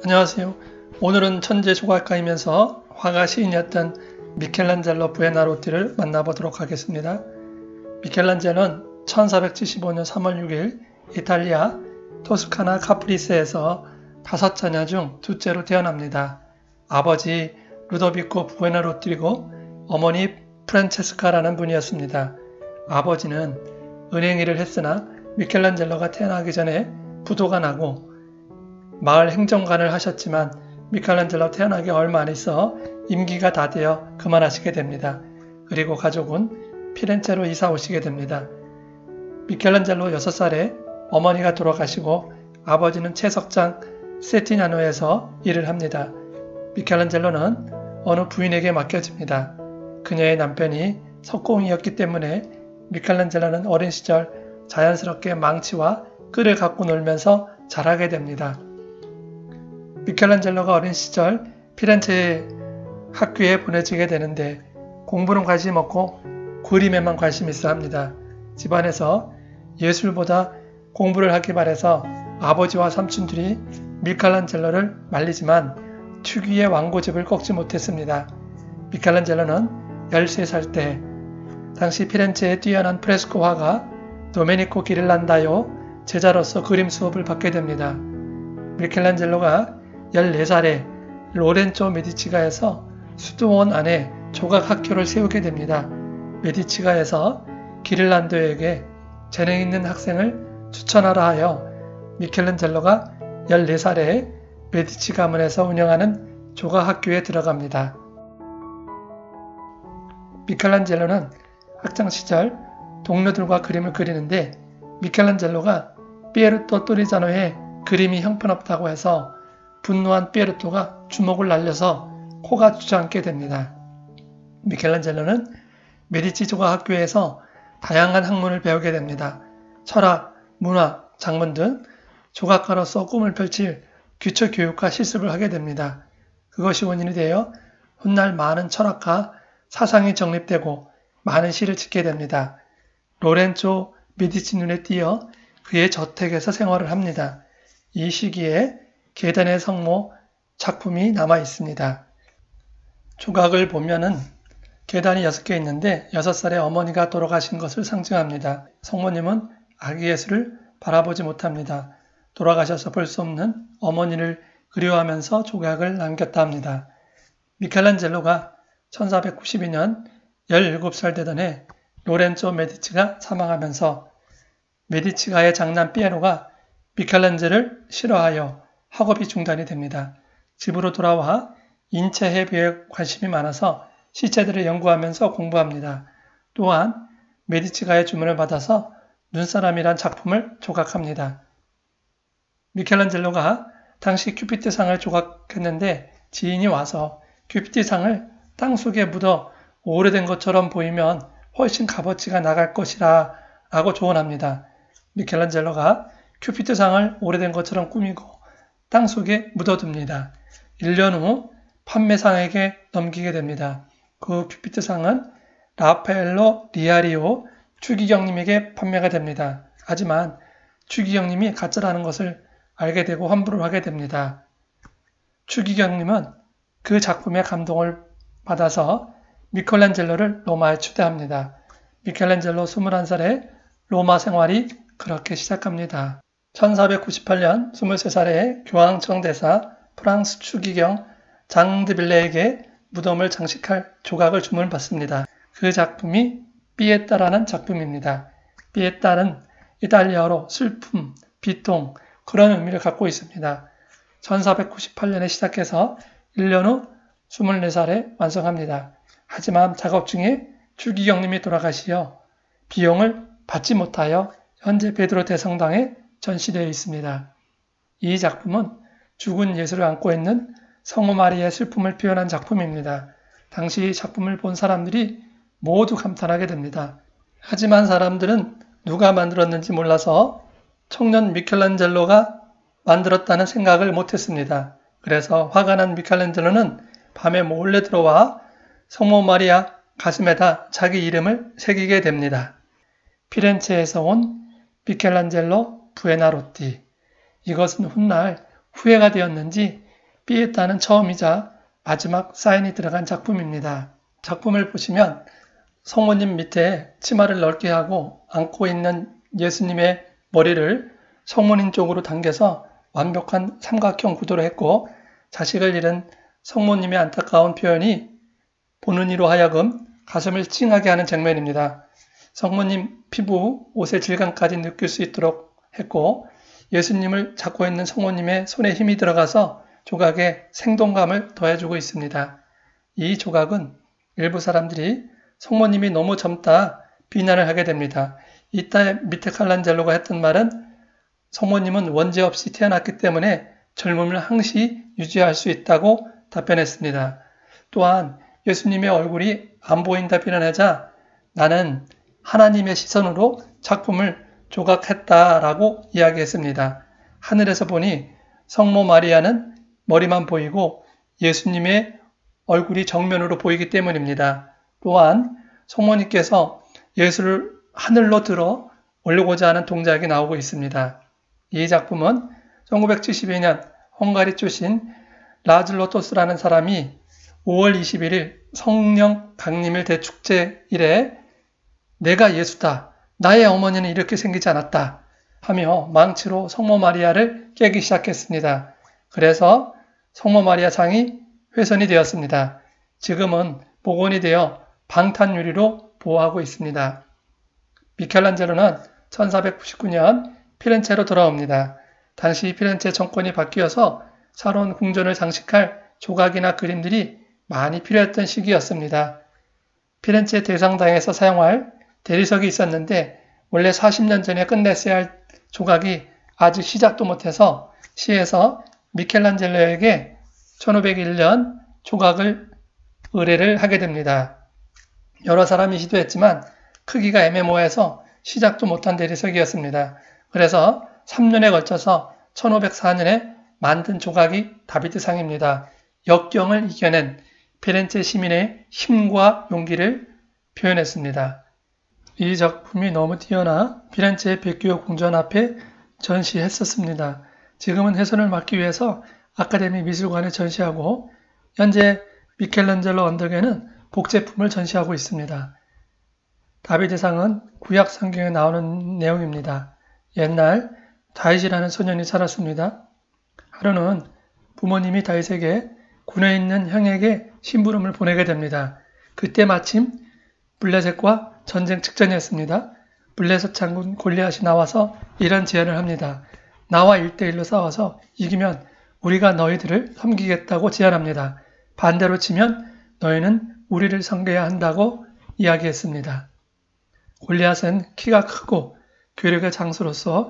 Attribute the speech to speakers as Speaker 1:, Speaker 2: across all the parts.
Speaker 1: 안녕하세요. 오늘은 천재 조각가이면서 화가 시인이었던 미켈란젤로 부에나로티를 만나보도록 하겠습니다. 미켈란젤로는 1475년 3월 6일 이탈리아 토스카나 카프리스에서 5자녀 중 둘째로 태어납니다. 아버지 루도비코 부에나로티고 어머니 프란체스카라는 분이었습니다. 아버지는 은행 일을 했으나 미켈란젤로가 태어나기 전에 부도가 나고 마을 행정관을 하셨지만 미켈란젤로 태어나기 얼마 안 있어 임기가 다 되어 그만하시게 됩니다. 그리고 가족은 피렌체로 이사 오시게 됩니다. 미켈란젤로 6살에 어머니가 돌아가시고 아버지는 채석장 세티냐노에서 일을 합니다. 미켈란젤로는 어느 부인에게 맡겨집니다. 그녀의 남편이 석공이었기 때문에 미켈란젤로는 어린 시절 자연스럽게 망치와 끌을 갖고 놀면서 자라게 됩니다. 미켈란젤로가 어린 시절 피렌체 학교에 보내지게 되는데 공부는 관심 없고 그림에만 관심 있어 합니다. 집안에서 예술보다 공부를 하기 바래서 아버지와 삼촌들이 미켈란젤로를 말리지만 특유의 왕고집을 꺾지 못했습니다. 미켈란젤로는 13살 때 당시 피렌체의 뛰어난 프레스코 화가 도메니코 기릴란다요 제자로서 그림 수업을 받게 됩니다. 미켈란젤로가 14살에 로렌조 메디치가에서 수도원 안에 조각 학교를 세우게 됩니다. 메디치가에서 기릴란도에게 재능 있는 학생을 추천하라 하여 미켈란젤로가 14살에 메디치 가문에서 운영하는 조각 학교에 들어갑니다. 미켈란젤로는 학창시절 동료들과 그림을 그리는데 미켈란젤로가 피에르토 토리자노의 그림이 형편없다고 해서 분노한 피에르토가 주먹을 날려서 코가 주저앉게 됩니다. 미켈란젤로는 메디치 조각학교에서 다양한 학문을 배우게 됩니다. 철학, 문화, 작문 등 조각가로서 꿈을 펼칠 기초 교육과 실습을 하게 됩니다. 그것이 원인이 되어 훗날 많은 철학과 사상이 정립되고 많은 시를 짓게 됩니다. 로렌조 메디치 눈에 띄어 그의 저택에서 생활을 합니다. 이 시기에 계단의 성모 작품이 남아 있습니다. 조각을 보면은 계단이 6개 있는데 6살에 어머니가 돌아가신 것을 상징합니다. 성모님은 아기 예수를 바라보지 못합니다. 돌아가셔서 볼 수 없는 어머니를 그리워하면서 조각을 남겼다 합니다. 미켈란젤로가 1492년 17살 되던 해 로렌조 메디치가 사망하면서 메디치가의 장남 피에로가 미켈란젤로를 싫어하여 학업이 중단이 됩니다. 집으로 돌아와 인체 해부에 관심이 많아서 시체들을 연구하면서 공부합니다. 또한 메디치가의 주문을 받아서 눈사람이란 작품을 조각합니다. 미켈란젤로가 당시 큐피트상을 조각했는데 지인이 와서 큐피트상을 땅속에 묻어 오래된 것처럼 보이면 훨씬 값어치가 나갈 것이라 라고 조언합니다. 미켈란젤로가 큐피트상을 오래된 것처럼 꾸미고 땅속에 묻어둡니다. 1년 후 판매상에게 넘기게 됩니다. 그 큐피트상은 라파엘로 리아리오 추기경님에게 판매가 됩니다. 하지만 추기경님이 가짜라는 것을 알게 되고 환불을 하게 됩니다. 추기경님은 그 작품의 감동을 받아서 미켈란젤로를 로마에 초대합니다. 미켈란젤로 21살에 로마 생활이 그렇게 시작합니다. 1498년 23살에 교황청 대사 프랑스 추기경 장드빌레에게 무덤을 장식할 조각을 주문받습니다. 그 작품이 피에타라는 작품입니다. 피에타는 이탈리아어로 슬픔, 비통 그런 의미를 갖고 있습니다. 1498년에 시작해서 1년 후 24살에 완성합니다. 하지만 작업 중에 추기경님이 돌아가시어 비용을 받지 못하여 현재 베드로 대성당에 전시되어 있습니다. 이 작품은 죽은 예수를 안고 있는 성모 마리아의 슬픔을 표현한 작품입니다. 당시 작품을 본 사람들이 모두 감탄하게 됩니다. 하지만 사람들은 누가 만들었는지 몰라서 청년 미켈란젤로가 만들었다는 생각을 못했습니다. 그래서 화가 난 미켈란젤로는 밤에 몰래 들어와 성모 마리아 가슴에다 자기 이름을 새기게 됩니다. 피렌체에서 온 미켈란젤로 부에나로티. 이것은 훗날 후회가 되었는지 피에타는 처음이자 마지막 사인이 들어간 작품입니다. 작품을 보시면 성모님 밑에 치마를 넓게 하고 안고 있는 예수님의 머리를 성모님 쪽으로 당겨서 완벽한 삼각형 구도로 했고, 자식을 잃은 성모님의 안타까운 표현이 보는 이로 하여금 가슴을 찡하게 하는 장면입니다. 성모님 피부, 옷의 질감까지 느낄 수 있도록 했고, 예수님을 잡고 있는 성모님의 손에 힘이 들어가서 조각에 생동감을 더해주고 있습니다. 이 조각은 일부 사람들이 성모님이 너무 젊다 비난을 하게 됩니다. 이때 미켈란젤로가 했던 말은 성모님은 원죄 없이 태어났기 때문에 젊음을 항시 유지할 수 있다고 답변했습니다. 또한 예수님의 얼굴이 안 보인다 비난하자 나는 하나님의 시선으로 작품을 조각했다라고 이야기했습니다. 하늘에서 보니 성모 마리아는 머리만 보이고 예수님의 얼굴이 정면으로 보이기 때문입니다. 또한 성모님께서 예수를 하늘로 들어 올리고자 하는 동작이 나오고 있습니다. 이 작품은 1972년 헝가리 출신 라즐로토스라는 사람이 5월 21일 성령 강림일 대축제일에 내가 예수다, 나의 어머니는 이렇게 생기지 않았다 하며 망치로 성모 마리아를 깨기 시작했습니다. 그래서 성모 마리아 상이 훼손이 되었습니다. 지금은 복원이 되어 방탄유리로 보호하고 있습니다. 미켈란젤로는 1499년 피렌체로 돌아옵니다. 당시 피렌체 정권이 바뀌어서 새로운 궁전을 장식할 조각이나 그림들이 많이 필요했던 시기였습니다. 피렌체 대성당에서 사용할 대리석이 있었는데 원래 40년 전에 끝냈어야 할 조각이 아직 시작도 못해서 시에서 미켈란젤로에게 1501년 조각을 의뢰를 하게 됩니다. 여러 사람이 시도했지만 크기가 애매모호해서 시작도 못한 대리석이었습니다. 그래서 3년에 걸쳐서 1504년에 만든 조각이 다비드상입니다. 역경을 이겨낸 피렌체 시민의 힘과 용기를 표현했습니다. 이 작품이 너무 뛰어나 피렌체 백기오 궁전 앞에 전시했었습니다. 지금은 훼손을 막기 위해서 아카데미 미술관에 전시하고 현재 미켈란젤로 언덕에는 복제품을 전시하고 있습니다. 다비드상은 구약 성경에 나오는 내용입니다. 옛날 다윗이라는 소년이 살았습니다. 하루는 부모님이 다윗에게 군에 있는 형에게 심부름을 보내게 됩니다. 그때 마침 블레셋과 전쟁 직전이었습니다. 블레셋 장군 골리앗이 나와서 이런 제안을 합니다. 나와 1대1로 싸워서 이기면 우리가 너희들을 섬기겠다고 제안합니다. 반대로 치면 너희는 우리를 섬겨야 한다고 이야기했습니다. 골리앗은 키가 크고 괴력의 장수로서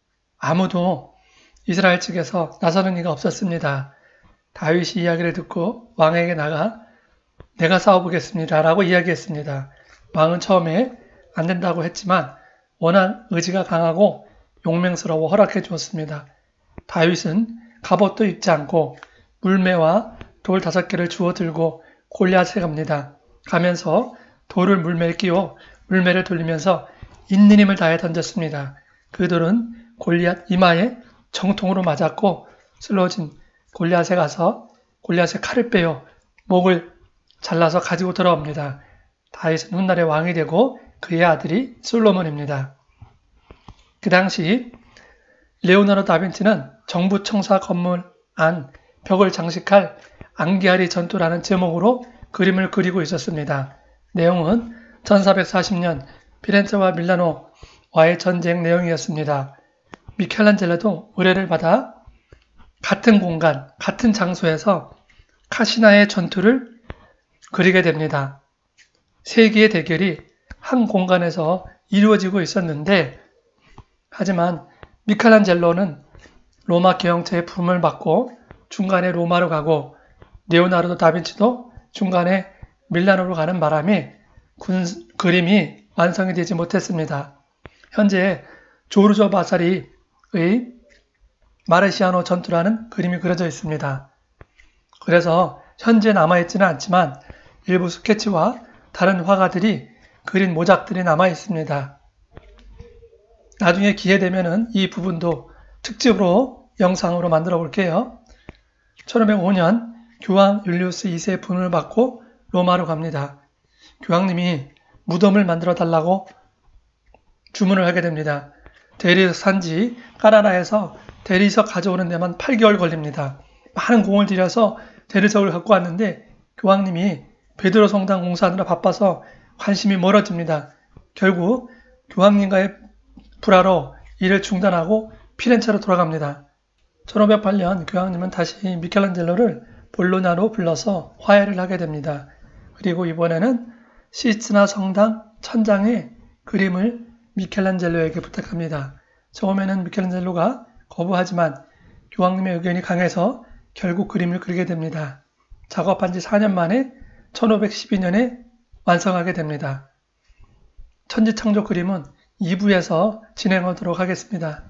Speaker 1: 아무도 이스라엘 측에서 나서는 이가 없었습니다. 다윗이 이야기를 듣고 왕에게 나가 내가 싸워보겠습니다 라고 이야기했습니다. 왕은 처음에 안 된다고 했지만 워낙 의지가 강하고 용맹스러워 허락해 주었습니다. 다윗은 갑옷도 입지 않고 물매와 돌 5개를 주워 들고 골리앗에 갑니다. 가면서 돌을 물매에 끼워 물매를 돌리면서 있는 힘을 다해 던졌습니다. 그 돌은 골리앗 이마에 정통으로 맞았고 쓰러진 골리앗에 가서 골리앗의 칼을 빼어 목을 잘라서 가지고 돌아옵니다. 다윗은 훗날의 왕이 되고 그의 아들이 솔로몬입니다. 그 당시 레오나르도 다빈치는 정부 청사 건물 안 벽을 장식할 앙기아리 전투라는 제목으로 그림을 그리고 있었습니다. 내용은 1440년 피렌체와 밀라노와의 전쟁 내용이었습니다. 미켈란젤로도 의뢰를 받아 같은 공간, 같은 장소에서 카시나의 전투를 그리게 됩니다. 세 개의 대결이 한 공간에서 이루어지고 있었는데 하지만 미켈란젤로는 로마 개영체의 부름을 받고 중간에 로마로 가고 레오나르도 다빈치도 중간에 밀라노로 가는 바람에 그림이 완성이 되지 못했습니다. 현재 조르조 바사리의 마르시아노 전투라는 그림이 그려져 있습니다. 그래서 현재 남아있지는 않지만 일부 스케치와 다른 화가들이 그린 모작들이 남아 있습니다. 나중에 기회 되면은 이 부분도 특집으로 영상으로 만들어 볼게요. 1505년 교황 율리우스 2세의 분을 받고 로마로 갑니다. 교황님이 무덤을 만들어 달라고 주문을 하게 됩니다. 대리석 산지 까라라에서 대리석 가져오는 데만 8개월 걸립니다. 많은 공을 들여서 대리석을 갖고 왔는데 교황님이 베드로 성당 공사하느라 바빠서 관심이 멀어집니다. 결국 교황님과의 불화로 일을 중단하고 피렌체로 돌아갑니다. 1508년 교황님은 다시 미켈란젤로를 볼로냐로 불러서 화해를 하게 됩니다. 그리고 이번에는 시스티나 성당 천장의 그림을 미켈란젤로에게 부탁합니다. 처음에는 미켈란젤로가 거부하지만 교황님의 의견이 강해서 결국 그림을 그리게 됩니다. 작업한 지 4년 만에 1512년에 완성하게 됩니다. 천지창조 그림은 2부에서 진행하도록 하겠습니다.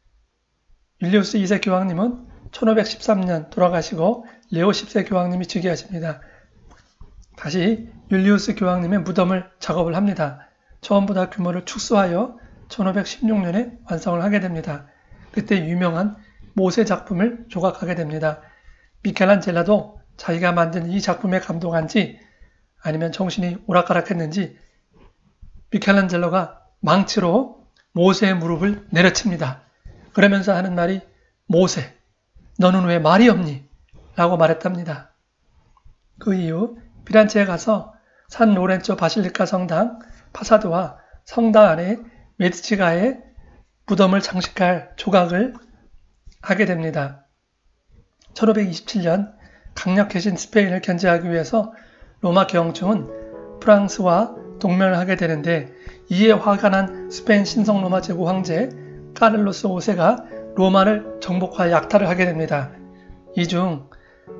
Speaker 1: 율리우스 2세 교황님은 1513년 돌아가시고 레오 10세 교황님이 즉위하십니다. 다시 율리우스 교황님의 무덤을 작업을 합니다. 처음보다 규모를 축소하여 1516년에 완성을 하게 됩니다. 그때 유명한 모세 작품을 조각하게 됩니다. 미켈란젤로도 자기가 만든 이 작품에 감동한지 아니면 정신이 오락가락했는지 미켈란젤로가 망치로 모세의 무릎을 내려칩니다. 그러면서 하는 말이 모세, 너는 왜 말이 없니? 라고 말했답니다. 그 이후 피렌체에 가서 산 로렌조 바실리카 성당, 파사드와 성당 안에 메디치가의 무덤을 장식할 조각을 하게 됩니다. 1527년 강력해진 스페인을 견제하기 위해서 로마 교황청은 프랑스와 동맹을 하게 되는데 이에 화가 난 스페인 신성로마 제국 황제 카를로스 5세가 로마를 정복하여 약탈을 하게 됩니다. 이 중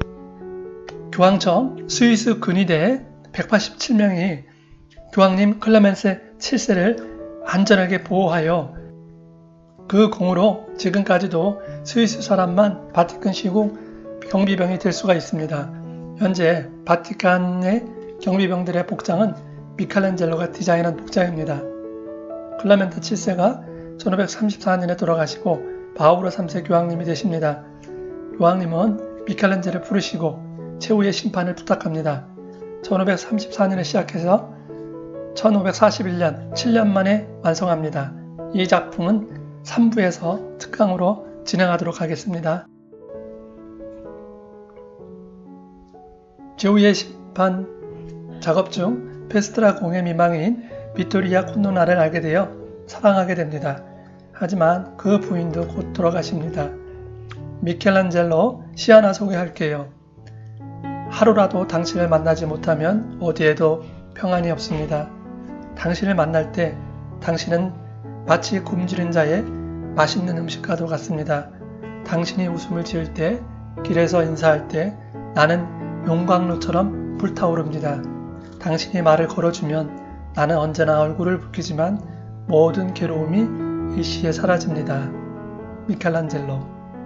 Speaker 1: 교황청 스위스 근위대 187명이 교황님 클레멘세 7세를 안전하게 보호하여 그 공으로 지금까지도 스위스 사람만 바티칸 시국 경비병이 될 수가 있습니다. 현재 바티칸의 경비병들의 복장은 미켈란젤로가 디자인한 복장입니다. 클레멘트 7세가 1534년에 돌아가시고 바오로 3세 교황님이 되십니다. 교황님은 미켈란젤로를 부르시고 최후의 심판을 부탁합니다. 1534년에 시작해서 1541년 7년 만에 완성합니다. 이 작품은 3부에서 특강으로 진행하도록 하겠습니다. 최후의 심판 작업 중 페스트라 공의 미망인 비토리아 콘도나를 알게 되어 사랑하게 됩니다. 하지만 그 부인도 곧 돌아가십니다. 미켈란젤로 시 하나 소개할게요. 하루라도 당신을 만나지 못하면 어디에도 평안이 없습니다. 당신을 만날 때 당신은 마치 굶주린 자의 맛있는 음식과도 같습니다. 당신이 웃음을 지을 때, 길에서 인사할 때 나는 용광로처럼 불타오릅니다. 당신이 말을 걸어주면 나는 언제나 얼굴을 붉히지만 모든 괴로움이 일시에 사라집니다. 미켈란젤로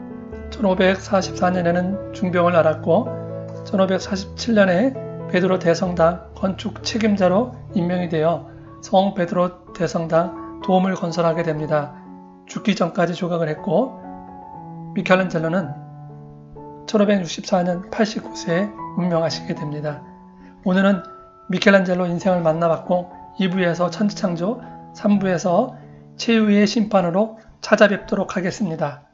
Speaker 1: 1544년에는 중병을 앓았고 1547년에 베드로 대성당 건축 책임자로 임명이 되어 성 베드로 대성당 도움을 건설하게 됩니다. 죽기 전까지 조각을 했고 미켈란젤로는 1564년 89세에 운명하시게 됩니다. 오늘은 미켈란젤로 인생을 만나봤고 2부에서 천지창조, 3부에서 최후의 심판으로 찾아뵙도록 하겠습니다.